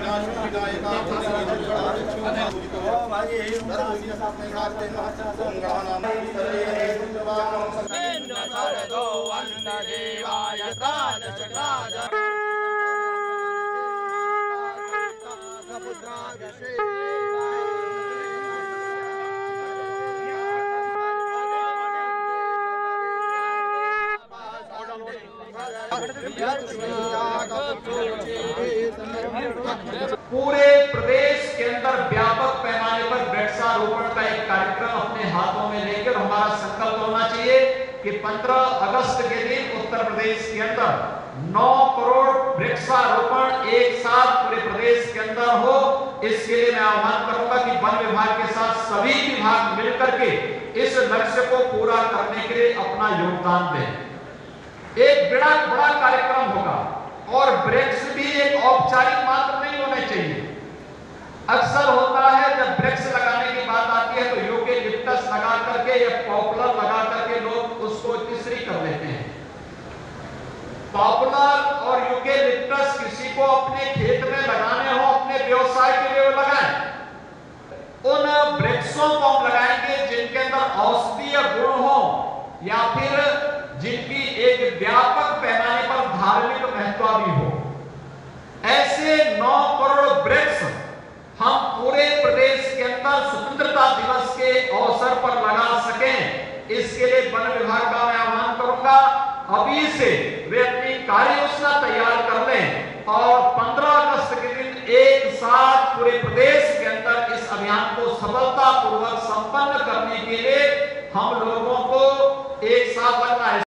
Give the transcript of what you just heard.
पूरे प्रदेश के अंदर व्यापक पैमाने पर वृक्षारोपण का एक कार्यक्रम अपने हाथों में लेकर हमारा संकल्प होना चाहिए कि 15 अगस्त के दिन उत्तर प्रदेश के अंदर 9 करोड़ वृक्षारोपण एक साथ पूरे प्रदेश के अंदर हो। इसके लिए मैं आह्वान करूंगा कि वन विभाग के साथ सभी विभाग मिलकर के इस लक्ष्य को पूरा करने के लिए अपना योगदान दें। एक बड़ा कार्यक्रम होगा और वृक्ष भी एक औपचारिक मात्र नहीं होने चाहिए। अक्सर होता है जब वृक्ष लगाने की बात आती है तो यूकेलिप्टस लगा करके या पॉपुलर लगा करके लोग उसको तीसरी कर लेते हैं। पॉपुलर और यूकेलिप्टस किसी को अपने खेत में लगाने हो, अपने व्यवसाय के लिए लगाएं। उन वृक्षों को हम लगाएंगे जिनके अंदर औषधीय गुण हो या फिर जिनकी एक व्यापक पैमाने पर धार्मिक महत्व भी हो। ऐसे 9 करोड़ वृक्ष हम पूरे प्रदेश के अंदर स्वतंत्रता दिवस के अवसर पर लगा सकें, इसके लिए वन विभाग का मैं आह्वान करूंगा अभी से वे अपनी कार्य योजना तैयार कर लें और 15 अगस्त के दिन एक साथ पूरे प्रदेश के अंदर इस अभियान को सफलतापूर्वक संपन्न करने के लिए हम लोगों